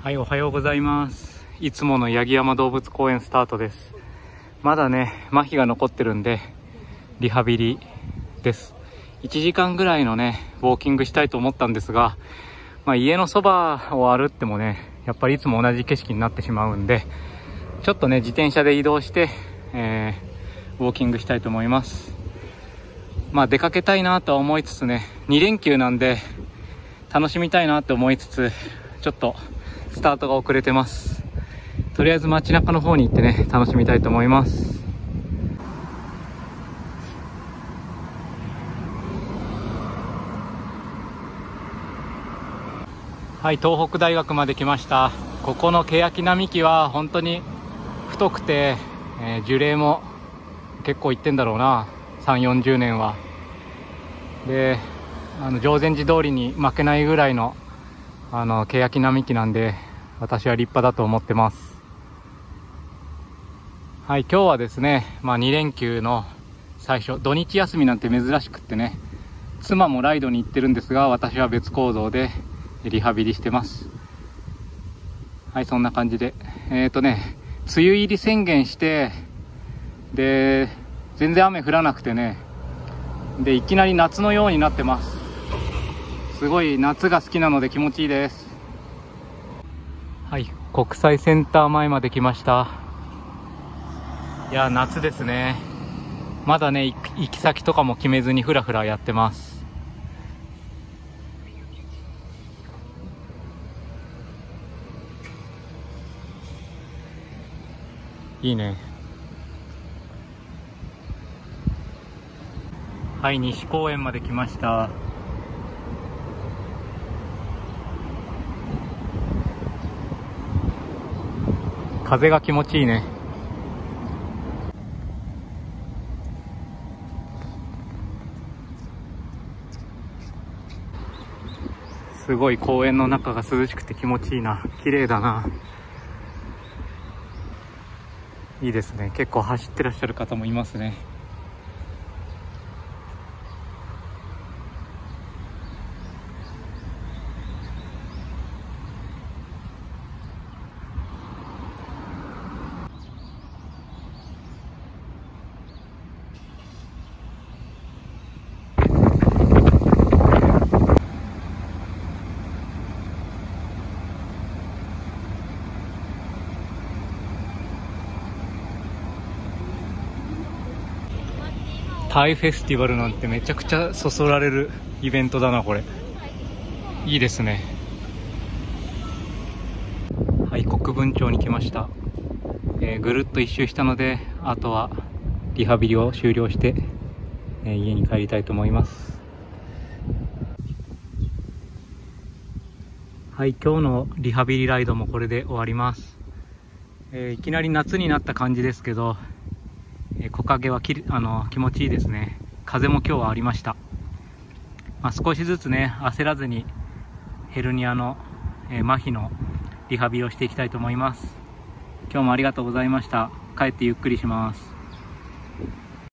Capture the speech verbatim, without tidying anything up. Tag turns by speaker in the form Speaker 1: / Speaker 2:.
Speaker 1: はい、おはようございます。いつもの八木山動物公園スタートです。まだね、麻痺が残ってるんで、リハビリです。いちじかんぐらいのね、ウォーキングしたいと思ったんですが、まあ、家のそばを歩ってもね、やっぱりいつも同じ景色になってしまうんで、ちょっとね、自転車で移動して、えー、ウォーキングしたいと思います。まあ、出かけたいなとは思いつつね、に連休なんで、楽しみたいなと思いつつ、ちょっと、スタートが遅れてます。とりあえず街中の方に行ってね、楽しみたいと思います。はい、東北大学まで来ました。ここの欅並木は本当に太くて、えー、樹齢も結構いってんだろうな、さんじゅう、よんじゅうねんは。で、あの定禅寺通りに負けないぐらいのあの欅並木なんで、私は立派だと思ってます。はい、今日はですね、まあ、に連休の最初、土日休みなんて珍しくってね、妻もライドに行ってるんですが、私は別行動でリハビリしてます。はい、そんな感じで、えーとね、梅雨入り宣言して、で、全然雨降らなくてね、で、いきなり夏のようになってます。すごい夏が好きなので気持ちいいです。はい、国際センター前まで来ました。いや、夏ですね。まだね、行き先とかも決めずにふらふらやってます。いいね。はい、西公園まで来ました。風が気持ちいいね。すごい公園の中が涼しくて気持ちいいな。綺麗だな。いいですね。結構走ってらっしゃる方もいますね。タイフェスティバルなんてめちゃくちゃそそられるイベントだな、これ。いいですね。はい、国分町に来ました。えー、ぐるっと一周したので、あとはリハビリを終了して、えー、家に帰りたいと思います。はい、今日のリハビリライドもこれで終わります。えー、いきなり夏になった感じですけど、えー、木陰はきあの気持ちいいですね。風も今日はありました。まあ、少しずつね、焦らずにヘルニアの、えー、麻痺のリハビリをしていきたいと思います。今日もありがとうございました。帰ってゆっくりします。